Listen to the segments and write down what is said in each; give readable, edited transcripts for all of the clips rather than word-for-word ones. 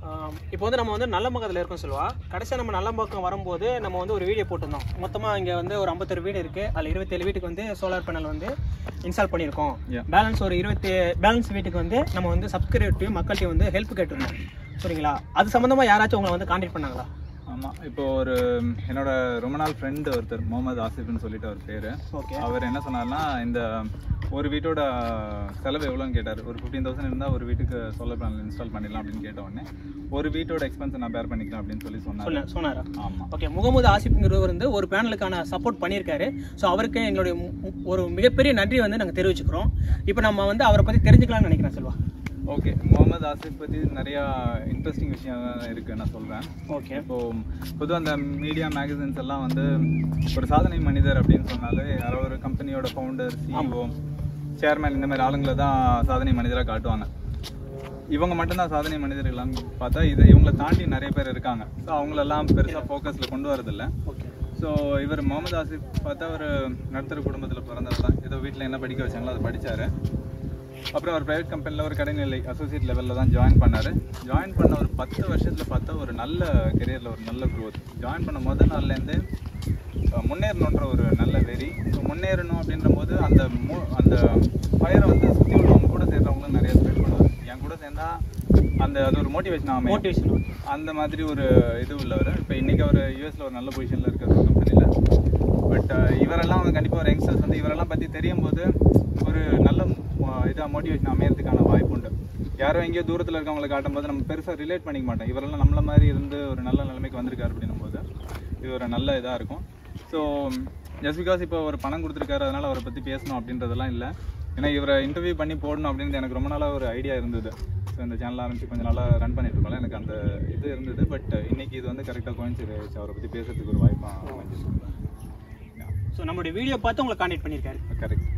இப்போ வந்து நம்ம வந்து நல்லம்பக்கத்தில் இருக்கோம் சொல்லுவா. கடைசியாக நம்ம நல்லம்பக்கம் வரும்போது நம்ம வந்து ஒரு வீடியோ போட்டிருந்தோம். மொத்தமாக இங்கே வந்து ஒரு 51 வீடு இருக்குது. அதில் 27 வீட்டுக்கு வந்து சோலார் பேனல் வந்து இன்ஸ்டால் பண்ணியிருக்கோம். பேலன்ஸ் ஒரு 20 பேலன்ஸ் வீட்டுக்கு வந்து நம்ம வந்து சப்ஸ்கிரைபர்ட்டையும் மக்கள்கிட்டையும் வந்து ஹெல்ப் கேட்டிருந்தோம். சரிங்களா? அது சம்மந்தமாக யாராச்சும் உங்களை வந்து கான்டாக்ட் பண்ணாங்களா? ஆமாம், இப்போ ஒரு என்னோட ரொம்ப நாள் ஃப்ரெண்டு ஒருத்தர் முகமது ஆசிஃப்னு சொல்லிட்டு அவர் பேர். ஓகே. அவர் என்ன சொன்னார்னா, இந்த ஒரு வீட்டோட செலவு எவ்வளோன்னு கேட்டார். ஒரு 15,000 இருந்தால் ஒரு வீட்டுக்கு சோலார் பேனல் இன்ஸ்டால் பண்ணிடலாம் அப்படின்னு கேட்ட உடனே ஒரு வீட்டோட எக்ஸ்பென்ஸை நான் பேர் பண்ணிக்கலாம் அப்படின்னு சொல்லி சொன்னாரா? ஆமாம். ஓகே. முகமது ஆசிஃப்ங்கிறவர் வந்து ஒரு பேனலுக்கான சப்போர்ட் பண்ணியிருக்காரு. ஸோ அவருக்கு எங்களுடைய ஒரு மிகப்பெரிய நன்றி வந்து நாங்கள் தெரிவிச்சுக்கிறோம். இப்போ நம்ம வந்து அவரை பற்றி தெரிஞ்சுக்கலாம்னு நினைக்கிறேன். செல்வா. ஓகே, முகமது ஆசிஃப் பற்றி நிறையா இன்ட்ரெஸ்டிங் விஷயம் இருக்குது நான் சொல்கிறேன். ஓகே. இப்போது பொதுவாக அந்த மீடியா மேகசின்ஸ் எல்லாம் வந்து ஒரு சாதனை மனிதர் அப்படின்னு சொன்னாலே யாரோ ஒரு கம்பெனியோட ஃபவுண்டர், சிஇஓ, சேர்மேன் இந்த மாதிரி ஆளுங்களை தான் சாதனை மனிதராக காட்டுவாங்க. இவங்க மட்டும்தான் சாதனை மனிதர்களான்னு பார்த்தா இவங்களை தாண்டி நிறைய பேர் இருக்காங்க. ஸோ அவங்களெல்லாம் பெருசாக ஃபோக்கஸில் கொண்டு வரதில்லை. ஸோ இவர் முகமது ஆசிஃப் பார்த்தா ஒரு நடுத்தர குடும்பத்தில் பிறந்தவர் தான். ஏதோ வீட்டில் என்ன படிக்க வச்சாங்களோ அதை படித்தார். அப்புறம் ஒரு ப்ரைவேட் கம்பெனியில் ஒரு கடைநிலை அசோசியேட் லெவலில் தான் ஜாயின் பண்ணார். ஜாயின் பண்ண ஒரு 10 வருஷத்தில் பார்த்தா ஒரு நல்ல கெரியரில் ஒரு நல்ல க்ரோத். ஜாயின் பண்ண முதல் நாள்லேருந்து முன்னேறணுன்ற ஒரு நல்ல வெறி. ஸோ முன்னேறணும் அப்படின்ற போது அந்த ஃபயரை வந்து சுற்றி உள்ளவங்க கூட சேர்றவங்களும் நிறைய ஸ்ப்ரெட் பண்ணுவார். என் கூட சேர்ந்தா அது ஒரு மோட்டிவேஷன் அந்த மாதிரி ஒரு இது உள்ளவர். இப்போ இன்றைக்கி அவர் யூஎஸில் ஒரு நல்ல பொசிஷனில் இருக்கிற ஒரு கம்பெனியில். பட் இவரெல்லாம் வந்து கண்டிப்பாக ஒரு யங்ஸ்டர்ஸ் வந்து இவரெல்லாம் பற்றி தெரியும் போது ஒரு நல்ல இதாக மோட்டிவேஷன் அமையறதுக்கான வாய்ப்பு உண்டு. யாரோ எங்கேயோ தூரத்தில் இருக்கவங்களை காட்டும் போது நம்ம பெருசாக ரிலேட் பண்ணிக்க மாட்டோம். இவரெல்லாம் நம்மள மாதிரி இருந்து ஒரு நல்ல நிலைமைக்கு வந்திருக்காரு அப்படின்னும் போது இது ஒரு நல்ல இதாக இருக்கும். ஸோ ஜஸ்ட் பிகாஸ் இப்போ ஒரு பணம் கொடுத்துருக்காரு அதனால் அவரை பற்றி பேசணும் அப்படின்றதெல்லாம் இல்லை. ஏன்னா இவரை இன்டர்வியூ பண்ணி போடணும் அப்படின்றது எனக்கு ரொம்ப நாளாக ஒரு ஐடியா இருந்தது. ஸோ இந்த சேனல் ஆரம்பித்து கொஞ்சம் நாளாக ரன் பண்ணிட்டு இருக்கோம்ல, எனக்கு அந்த இது இருந்தது. பட் இன்றைக்கி இது வந்து கரெக்டாக கோயின்சைட் ஆயிடுச்சு. அவரை பற்றி பேசுறதுக்கு ஒரு வாய்ப்பாக அமைஞ்சிருக்கு. ஸோ நம்மளுடைய வீடியோ பார்த்து உங்களை கான்டாக்ட் பண்ணியிருக்காரு. கரெக்ட்.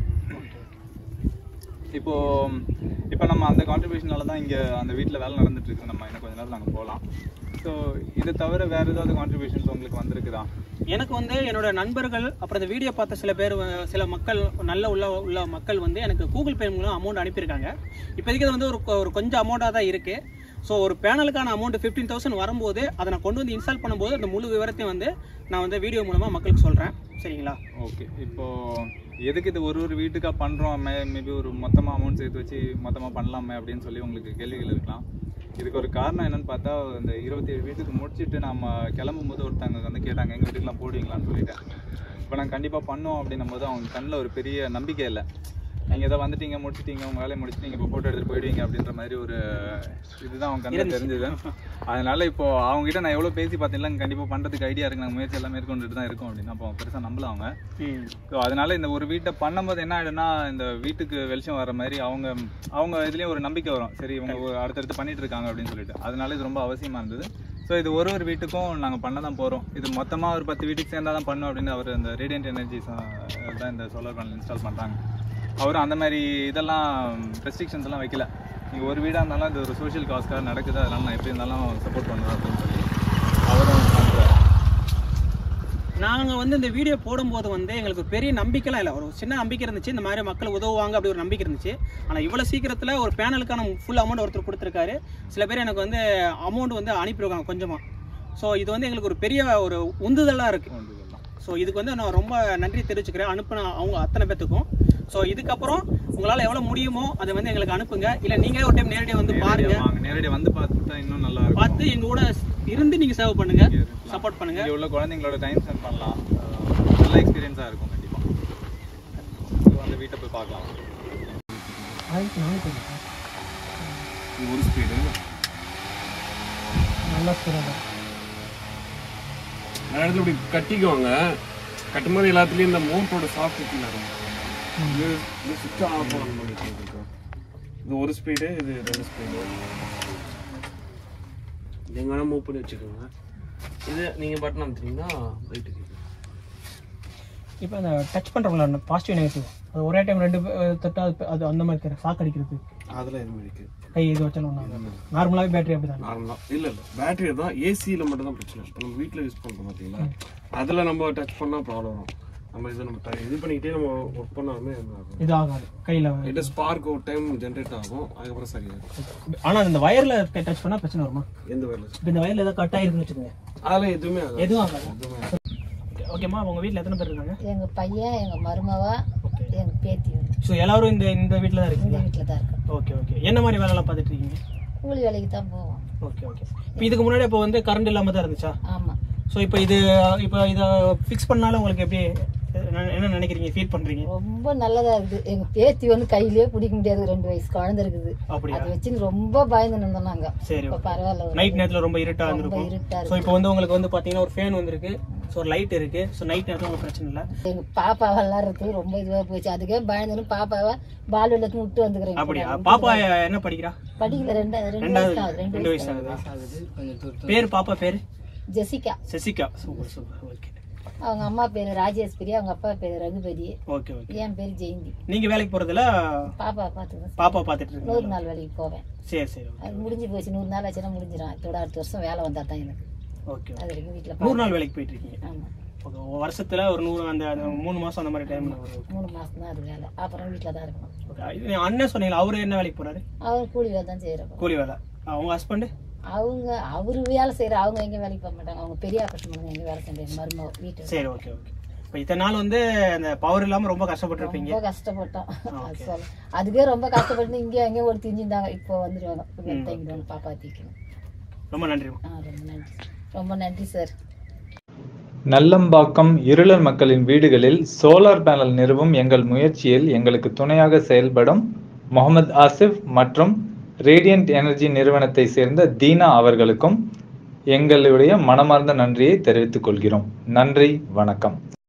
இப்போ நம்ம அந்த கான்ட்ரிபியூஷனால தான் இங்கே அந்த வீட்டில் வேலை நடந்துட்டுருக்கு. நம்ம இன்னும் கொஞ்ச நேரம் நாங்கள் போகலாம். ஸோ இதை தவிர வேறு ஏதாவது கான்ட்ரிபியூஷன்ஸ் உங்களுக்கு வந்திருக்குதா? எனக்கு வந்து என்னோட நண்பர்கள் அப்புறம் இந்த வீடியோ பார்த்த சில மக்கள் நல்ல உள்ள மக்கள் வந்து எனக்கு கூகுள் பே மூலம் அமௌண்ட் அனுப்பியிருக்காங்க. இப்போதைக்கு அது வந்து ஒரு கொஞ்சம் அமௌண்ட்டாக தான் இருக்குது. ஸோ ஒரு பேனலுக்கான அமௌண்ட் 15,000 வரும்போது அதை நான் கொண்டு வந்து இன்ஸ்டால் பண்ணும்போது அந்த முழு விவரத்தையும் வந்து நான் வந்து வீடியோ மூலமாக மக்களுக்கு சொல்கிறேன். சரிங்களா? ஓகே. இப்போது எதுக்கு இது ஒரு வீட்டுக்காக பண்ணுறோம், மேபி ஒரு மொத்தமாக அமௌண்ட் சேர்த்து வச்சு மொத்தமாக பண்ணலாமே அப்படின்னு சொல்லி உங்களுக்கு கேள்விகள் இருக்கலாம். இதுக்கு ஒரு காரணம் என்னென்னு பார்த்தா, இந்த 27 வீட்டுக்கு முடிச்சுட்டு நம்ம கிளம்பும் போது ஒருத்தவங்க வந்து கேட்டாங்க எங்கள் வீட்டுக்குலாம் போடுவீங்களான்னு சொல்லிட்டேன். இப்போ நாங்கள் கண்டிப்பாக பண்ணோம் அப்படின்னும் போது அவங்க கண்ணில் ஒரு பெரிய நம்பிக்கை இல்லை. நீங்கள் எதாவது வந்துட்டீங்க, முடிச்சிட்டீங்க, உங்கள் வேலையை முடிச்சுட்டு நீங்கள் இப்போ ஃபோட்டோ எடுத்துகிட்டு போயிடுவீங்க அப்படின்ற மாதிரி ஒரு இதுதான் அவங்க கண்ணில் தெரிஞ்சுது. அதனால் இப்போது அவங்ககிட்ட நான் எவ்வளோ பேசி பார்த்தீங்களா கண்டிப்பாக பண்ணுறதுக்கு ஐடியா இருக்குது, நாங்கள் முயற்சி எல்லாம் மேற்கொண்டுட்டு தான் இருக்கோம் அப்படின்னா அப்போ பெருசாக நம்பலாம் அவங்க. ஸோ அதனால் இந்த ஒரு வீட்டை பண்ணும்போது என்ன ஆகிடும்னா, இந்த வீட்டுக்கு வெளிச்சம் வர மாதிரி அவங்க இதுலேயும் ஒரு நம்பிக்கை வரும். சரி இவங்க அடுத்தடுத்து பண்ணிகிட்டு இருக்காங்க அப்படின்னு சொல்லிட்டு. அதனால இது ரொம்ப அவசியமாக இருந்தது. ஸோ இது ஒரு வீட்டுக்கும் நாங்கள் பண்ண தான் போகிறோம். இது மொத்தமாக ஒரு 10 வீட்டுக்கு சேர்ந்தால் தான் பண்ணோம் அப்படின்னு அவர் இந்த ரேடியன்ட் எனர்ஜிஸ் தான் இந்த சோலார் பேனல் இன்ஸ்டால் பண்ணுறாங்க. அவரும் அந்த மாதிரி இதெல்லாம் ரெஸ்ட்ரிக்ஷன்ஸ் எல்லாம் வைக்கல. நீங்கள் ஒரு வீடாக இருந்தாலும் இது ஒரு சோஷியல் காஸ்க்காக நடக்குது, அதனால் நான் எப்படி இருந்தாலும் சப்போர்ட் பண்ணுவேன் அப்படின்னு சொல்லி அவரும் பண்ணுறாரு. நாங்கள் வந்து இந்த வீடியோ போடும்போது வந்து எங்களுக்கு பெரிய நம்பிக்கைலாம் இல்லை, ஒரு சின்ன நம்பிக்கை இருந்துச்சு. இந்த மாதிரி மக்கள் உதவுவாங்க அப்படி ஒரு நம்பிக்கை இருந்துச்சு. ஆனால் இவ்வளோ சீக்கிரத்தில் ஒரு பேனலுக்கான ஃபுல் அமௌண்ட் ஒருத்தர் கொடுத்துருக்காரு. சில பேர் எனக்கு வந்து அமௌண்ட் வந்து அனுப்பிடுவாங்க கொஞ்சமாக. ஸோ இது வந்து எங்களுக்கு ஒரு பெரிய ஒரு உந்துதலாக இருக்குது. ஸோ இதுக்கு வந்து நான் ரொம்ப நன்றி தெரிவிச்சுக்கிறேன் அனுப்பின அவங்க அத்தனை பேத்துக்கும். ஸோ இதுக்கப்புறம் உங்களால் எவ்வளோ முடியுமோ அதை வந்து எங்களுக்கு அனுப்புங்க. இல்லை நீங்கள் ஒரு டைம் நேரடியாக வந்து பாருங்க, நேரடியாக வந்து பார்த்துட்டா இன்னும் நல்லா இருக்கும். பார்த்து எங்கள் கூட இருந்து நீங்கள் சேவ் பண்ணுங்க, சப்போர்ட் பண்ணுங்க. இங்கே உள்ள குழந்தைங்களோட டைம் ஸ்பெண்ட் பண்ணலாம், நல்ல எக்ஸ்பீரியன்ஸாக இருக்கும் கண்டிப்பாக. ஸோ அந்த வீட்டை போய் பார்க்கலாம். ஒரு ஸ்பீடு நல்லா ஸ்பீடாக இடத்துல இப்படி கட்டிக்குவாங்க. கட்டும்போது எல்லாத்துலேயும் இந்த மோட்டோட சாஃப்ட் இருக்கும். இது சுவிட்ச் ஆஃப் ஆன மாதிரி இருக்கும். இது ஒரு ஸ்பீடு, இது 2 ஸ்பீடு. இது எங்கன்னா மூவ் பண்ணி வச்சுக்கோங்க. இது நீங்கள் பட்டன் அமுத்தினீங்கன்னா லைட்டு கேட்கும். இப்போ அந்த டச் பண்ணுறவங்களா பாசிட்டிவ் நெகட்டிவ் அது ஒரே டைம் 2 தொட்டா அது அந்த மாதிரி சாக் அடிக்கிறது அதில் எதுவும் இருக்குது. கை இது வச்சாலும் நார்மலாகவே பேட்டரி அப்படி தான். நார்மலாக இல்லை பேட்டரி தான். ஏசியில் மட்டும் தான் பிரச்சனை. இப்போ நம்ம வீட்டில் யூஸ் பண்ணுறோம் பார்த்தீங்களா, அதில் நம்ம டச் பண்ணால் ப்ராப்ளம் வரும். நம்ம இதை நம்ம இது பண்ணிக்கிட்டே நம்ம ஒர்க் பண்ணாலுமே இது ஆகாது கையில். இட் ஸ்பார்க் ஒரு டைம் ஜென்ரேட் ஆகும், அதுக்கப்புறம் சரியாகும். ஆனால் இந்த வயரில் டச் பண்ணால் பிரச்சனை வருமா? எந்த வயர்லெஸ்? இப்போ இந்த வயரில் ஏதாவது கட் ஆகிருக்குன்னு வச்சுக்கோங்க, அதெல்லாம் எதுவுமே ஆகாது. எதுவும் ஆகாது. ஓகேம்மா, உங்கள் வீட்டில் எத்தனை பேர் இருக்காங்க? எங்கள் பையன், எங்கள் மருமவா, எங்கள் பேத்தி. ஸோ எல்லாரும் இந்த வீட்டில் தான் இருக்கீங்க? இந்த வீட்டில் தான் இருக்கோம். Okay okay. என்ன மாதிரி வேலைலாம் பார்த்துட்டு இருக்கீங்க? கூலி வேலைக்கு தான் போவோம். Okay okay. இப்போ இதுக்கு முன்னாடி இப்போ வந்து கரண்ட் இல்லாமல் தான் இருந்துச்சா? ஆமாம். ஸோ இப்போ இதை ஃபிக்ஸ் பண்ணாலும் உங்களுக்கு எப்படி, என்ன நினைக்கிறீங்க, ஃபீல் பண்ணுறீங்க? ரொம்ப நல்லதாக இருக்குது. எங்கள் பேத்தி வந்து கையிலேயே பிடிக்க முடியாது, 2 வயசு குழந்தை இருக்குது. அப்படியா? அதை வச்சுன்னு ரொம்ப பயந்து நின்றோம் நாங்கள். சரி, இப்போ பரவாயில்ல. நைட் நேரத்தில் ரொம்ப இருட்டாக இருந்திருக்கும். ஸோ இப்போ வந்து உங்களுக்கு வந்து பார்த்தீங்கன்னா ஒரு ஃபேன் வந்துருக்கு, ஸோ ஒரு லைட் இருக்குது. ஸோ நைட் நேரத்தில் உங்களுக்கு பிரச்சனை இல்லை. எங்கள் பாப்பா விளாட்றதுக்கு ரொம்ப இதுவாக போச்சு. அதுக்கே பயந்துன்னு பாப்பாவை பால் வெள்ளத்துக்கு விட்டு வந்துக்கிறேன். அப்படியா? பாப்பா என்ன படிக்கிறா? படிக்கல, 2 வயசு ஆகுது. பேர் பாப்பா பேர்? Jessica. Jessica. Super super. Okay. அவங்க அம்மா பேர் ராஜேஸ்வரி, அவங்க அப்பா பேர் ரகுபதி. Okay okay. என் பேர் ஜெயந்தி. நீங்க வேலைக்கு போறதுல பாப்பா பார்த்துக்கிறேன். பாப்பா பார்த்துட்டு இருக்கீங்க? 100 நாள் வேலைக்கு போவேன். சரி சரி. அது முடிஞ்சு போச்சு. 100 நாள் ஆச்சுன்னா முடிஞ்சிடும். இதோட அடுத்த வருஷம் வேலை வந்தா தான் எனக்கு. ஓகே. அது வரைக்கும் வீட்டில் 100 நாள் வேலைக்கு போயிட்டு இருக்கீங்க? ஆமாம். ஓகே. வருஷத்துல ஒரு 100 அந்த 3 மாசம் அந்த மாதிரி டைம்ல 3 மாசம் தான் அது வேலை. அப்புறம் வீட்டில் தான் இருக்கணும். ஓகே. அண்ணன் சொன்னீங்களா, அவரு என்ன வேலைக்கு போறாரு? அவர் கூலி வேலை தான் செய்யறப்ப. கூலி வேலை. அவங்க ஹஸ்பண்ட்? அவரு வேலை செய்யற. அவங்க எங்க வேலைக்கு போக மாட்டாங்க. அவங்க பெரிய ஆபரேஷன் பண்ணி எங்க வேலை செஞ்ச மருமக வீட்டு. சரி. Okay okay. இப்போ இத்தனை நாள் வந்து அந்த பவர் இல்லாம ரொம்ப கஷ்டப்பட்டிருப்பீங்க? ரொம்ப கஷ்டப்பட்டோம். அதுக்கே ரொம்ப கஷ்டப்பட்டு இங்கே அங்கே ஒரு திஞ்சிருந்தாங்க. இப்போ வந்துடுவாங்க, இங்கிட்டு பாப்பா தீக்கணும். ரொம்ப நன்றி. ரொம்ப நன்றி, ரொம்ப நன்றி சார். நல்லம்பாக்கம் இருளர் மக்களின் வீடுகளில் சோலார் பேனல் நிறுவும் எங்கள் முயற்சியில் எங்களுக்கு துணையாக செயல்படும் முகமது ஆசிப் மற்றும் ரேடியன்ட் எனர்ஜி நிறுவனத்தை சேர்ந்த தீனா அவர்களுக்கும் எங்களுடைய மனமார்ந்த நன்றியை தெரிவித்துக் கொள்கிறோம். நன்றி, வணக்கம்.